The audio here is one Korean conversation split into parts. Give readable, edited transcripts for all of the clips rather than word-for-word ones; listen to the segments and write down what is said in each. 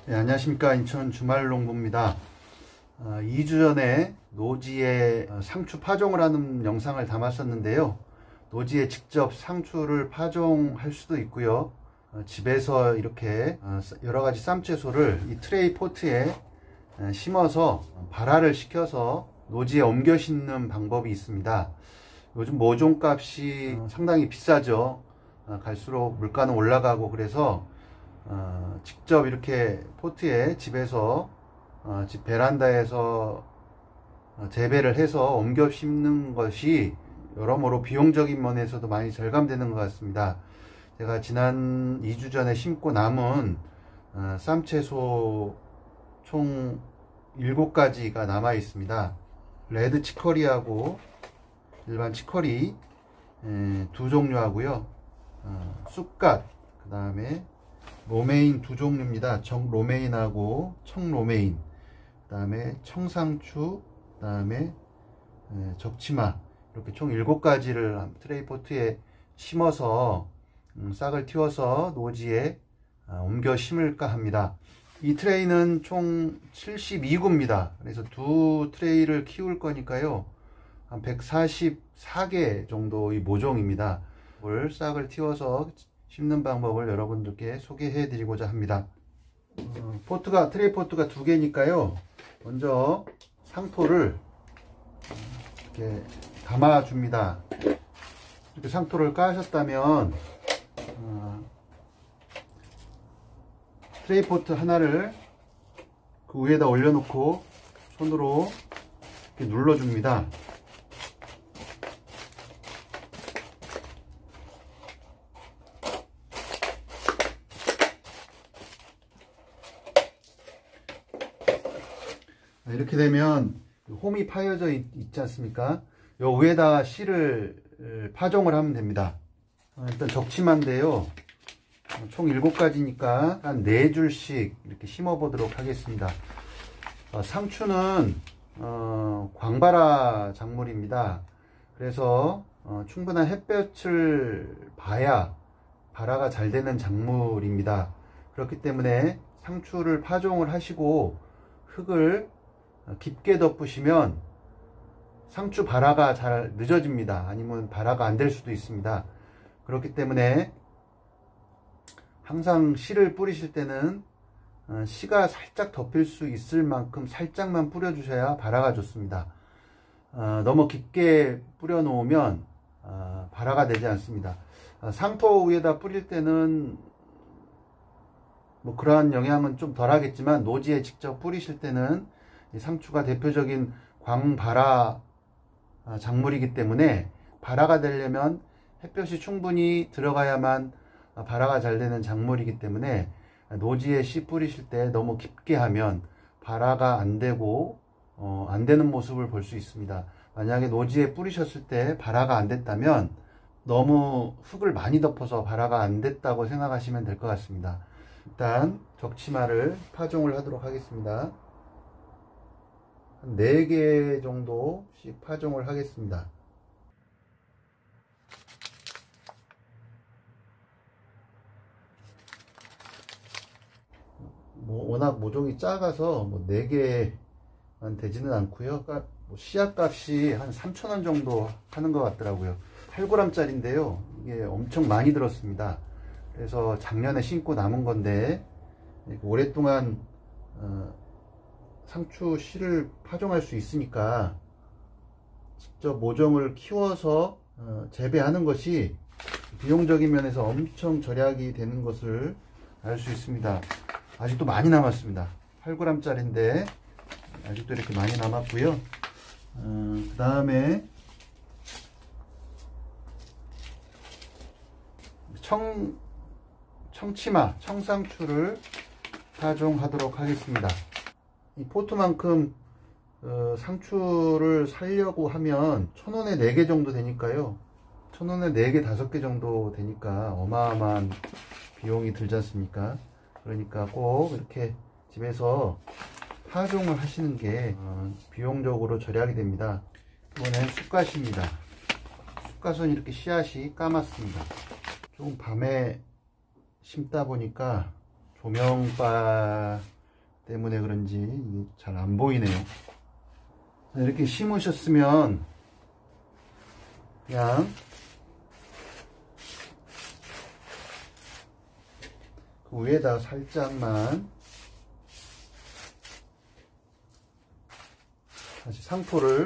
네, 안녕하십니까. 인천 주말농부입니다. 2주 전에 노지에 상추 파종을 하는 영상을 담았었는데요. 노지에 직접 상추를 파종할 수도 있고요. 집에서 이렇게 여러가지 쌈채소를 이 트레이 포트에 심어서 발화를 시켜서 노지에 옮겨 심는 방법이 있습니다. 요즘 모종값이 상당히 비싸죠. 갈수록 물가는 올라가고 그래서 직접 이렇게 포트에 집에서 집 베란다에서 재배를 해서 옮겨 심는 것이 여러모로 비용적인 면에서도 많이 절감되는 것 같습니다. 제가 지난 2주 전에 심고 남은 쌈채소 총 7가지가 남아 있습니다. 레드 치커리하고 일반 치커리 두 종류하고요. 쑥갓, 그 다음에 로메인 두 종류입니다. 정로메인하고 청로메인, 그 다음에 청상추, 그 다음에 적치마, 이렇게 총 7가지를 트레이 포트에 심어서 싹을 틔워서 노지에 옮겨 심을까 합니다. 이 트레이는 총 72구입니다. 그래서 두 트레이를 키울 거니까요, 한 144개 정도의 모종입니다. 싹을 틔워서 심는 방법을 여러분들께 소개해 드리고자 합니다. 트레이 포트가 2개니까요 먼저 상토를 이렇게 담아 줍니다. 이렇게 상토를 까셨다면 트레이 포트 하나를 그 위에다 올려놓고 손으로 이렇게 눌러 줍니다. 이렇게 되면 홈이 파여져 있지 않습니까? 요 위에다 씨를 파종을 하면 됩니다. 일단 적치마인데요, 총 7가지니까 한 4줄씩 이렇게 심어 보도록 하겠습니다. 상추는 광발화 작물입니다. 그래서 충분한 햇볕을 봐야 발화가 잘 되는 작물입니다. 그렇기 때문에 상추를 파종을 하시고 흙을 깊게 덮으시면 상추 발화가 잘 늦어집니다. 아니면 발화가 안 될 수도 있습니다. 그렇기 때문에 항상 씨를 뿌리실 때는 씨가 살짝 덮일 수 있을 만큼 살짝만 뿌려 주셔야 발화가 좋습니다. 너무 깊게 뿌려 놓으면 발화가 되지 않습니다. 상토 위에다 뿌릴 때는 뭐 그러한 영향은 좀 덜 하겠지만, 노지에 직접 뿌리실 때는 상추가 대표적인 광발화 작물이기 때문에 발화가 되려면 햇볕이 충분히 들어가야만 발화가 잘 되는 작물이기 때문에, 노지에 씨 뿌리실 때 너무 깊게 하면 발화가 안 되고 안 되는 모습을 볼 수 있습니다. 만약에 노지에 뿌리셨을 때 발화가 안 됐다면 너무 흙을 많이 덮어서 발화가 안 됐다고 생각하시면 될 것 같습니다. 일단 적치마를 파종을 하도록 하겠습니다. 한 4개 정도씩 파종을 하겠습니다. 워낙 모종이 작아서 4개만 되지는 않고요. 씨앗값이 한 3,000원 정도 하는 것 같더라고요. 8g 짜리인데요, 이게 엄청 많이 들었습니다. 그래서 작년에 심고 남은 건데 오랫동안 상추 씨를 파종할 수 있으니까 직접 모종을 키워서 재배하는 것이 비용적인 면에서 엄청 절약이 되는 것을 알 수 있습니다. 아직도 많이 남았습니다. 8g 짜리인데 아직도 이렇게 많이 남았고요. 그 다음에 청치마, 청상추를 파종하도록 하겠습니다. 이 포트만큼 상추를 사려고 하면 1,000원에 4개 정도 되니까요. 1,000원에 4개, 5개 정도 되니까 어마어마한 비용이 들지 않습니까? 그러니까 꼭 이렇게 집에서 파종을 하시는 게 비용적으로 절약이 됩니다. 이번엔 쑥갓입니다. 쑥갓은 이렇게 씨앗이 까맣습니다. 좀 밤에 심다 보니까 조명바 때문에 그런지 잘 안 보이네요. 이렇게 심으셨으면 그냥 그 위에다 살짝만 다시 상토를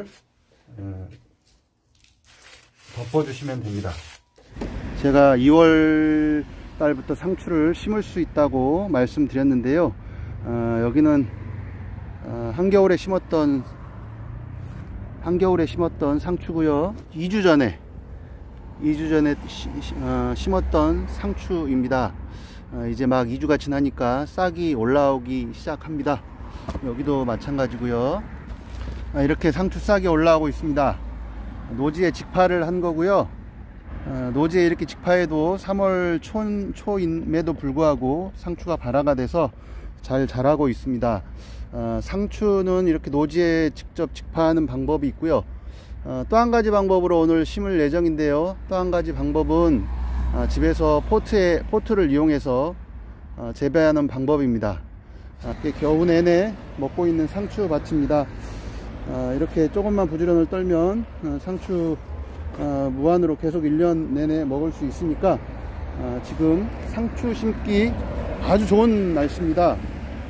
덮어주시면 됩니다. 제가 2월 달부터 상추를 심을 수 있다고 말씀드렸는데요. 여기는 한겨울에 심었던 상추고요. 2주 전에 심었던 상추입니다. 이제 막 2주가 지나니까 싹이 올라오기 시작합니다. 여기도 마찬가지고요. 이렇게 상추 싹이 올라오고 있습니다. 노지에 직파를 한 거고요. 노지에 이렇게 직파해도 3월 초임에도 불구하고 상추가 발화가 돼서 잘 자라고 있습니다. 상추는 이렇게 노지에 직접 직파하는 방법이 있고요. 또 한 가지 방법으로 오늘 심을 예정인데요. 또 한 가지 방법은 집에서 포트를 이용해서 재배하는 방법입니다. 겨우 내내 먹고 있는 상추 밭입니다. 이렇게 조금만 부지런을 떨면 상추 무한으로 계속 1년 내내 먹을 수 있으니까 지금 상추 심기 아주 좋은 날씨입니다.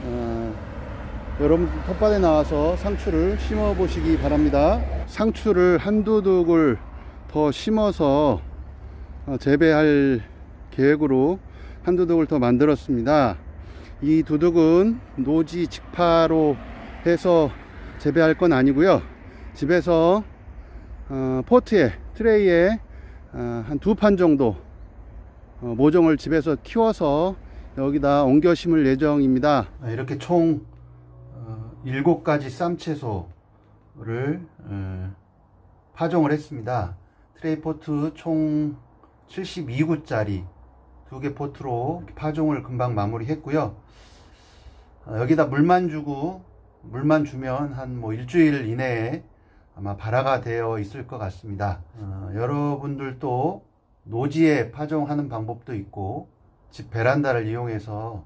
여러분 텃밭에 나와서 상추를 심어 보시기 바랍니다. 상추를 한두 독을 더 심어서 재배할 계획으로 한두 독을 더 만들었습니다. 이 두둑은 노지 직파로 해서 재배할 건 아니고요. 집에서 포트에 트레이에 한 2판 정도 모종을 집에서 키워서 여기다 옮겨 심을 예정입니다. 이렇게 총 7가지 쌈채소를 파종을 했습니다. 트레이 포트 총 72구짜리 2개 포트로 파종을 금방 마무리했고요. 여기다 물만 주면 한 일주일 이내에 아마 발화가 되어 있을 것 같습니다. 여러분들도 노지에 파종하는 방법도 있고 집 베란다를 이용해서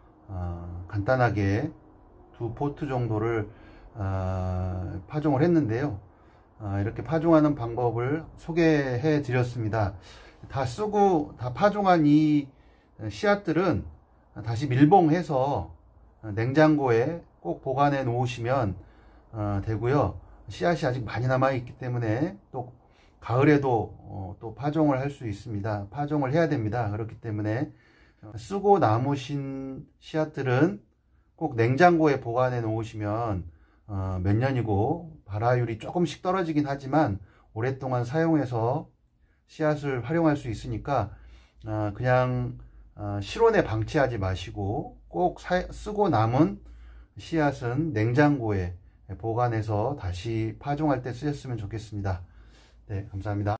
간단하게 2포트 정도를 파종을 했는데요. 이렇게 파종하는 방법을 소개해 드렸습니다. 다 파종한 이 씨앗들은 다시 밀봉해서 냉장고에 꼭 보관해 놓으시면 되고요. 씨앗이 아직 많이 남아 있기 때문에 또 가을에도 또 파종을 할 수 있습니다. 파종을 해야 됩니다. 그렇기 때문에 쓰고 남으신 씨앗들은 꼭 냉장고에 보관해 놓으시면 몇 년이고 발화율이 조금씩 떨어지긴 하지만 오랫동안 사용해서 씨앗을 활용할 수 있으니까 그냥 실온에 방치하지 마시고 꼭 쓰고 남은 씨앗은 냉장고에 보관해서 다시 파종할 때 쓰셨으면 좋겠습니다. 네, 감사합니다.